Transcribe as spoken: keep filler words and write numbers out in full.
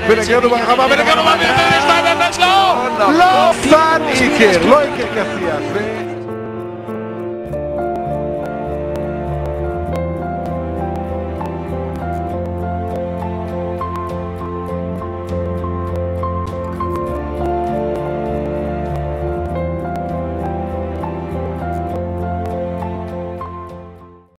ונגרנו ברחבה, ונגרנו ברחבה, ונגרנו ברחבה, לא! לא! פאן איקר, לא איקר קסיאס.